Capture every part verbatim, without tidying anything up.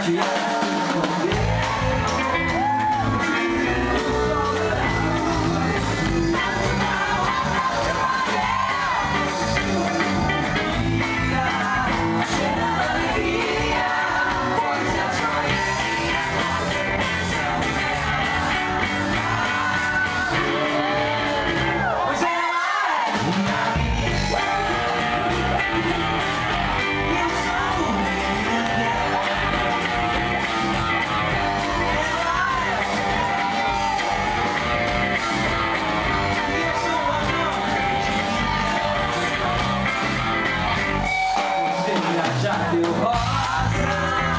Já deu rosa,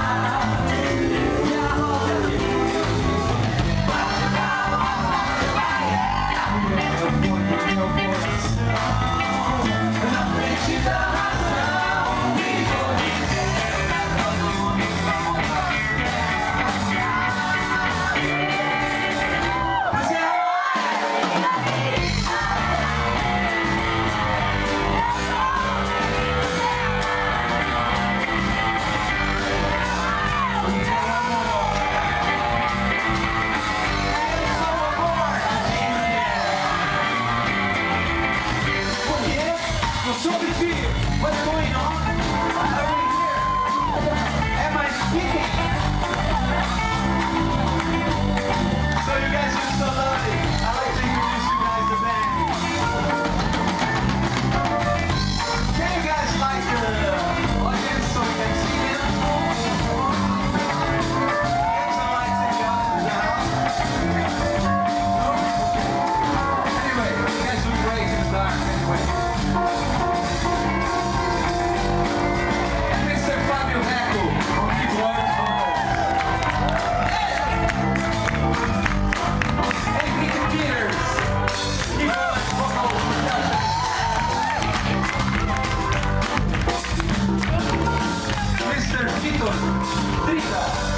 e a rosa que vai jogar rosa, vai meu corpo, meu coração, na frente da razão, me corrigir, todo mundo mas é so big deal. What's going on? Are we here? Am I speaking? So you guys are so lovely. I'd like to introduce you guys to the band. Can you guys like the audience so we can see them? Get some lights in the audience now. No? Okay. Anyway, you guys look great in the dark anyway. Mister Vitor Trita.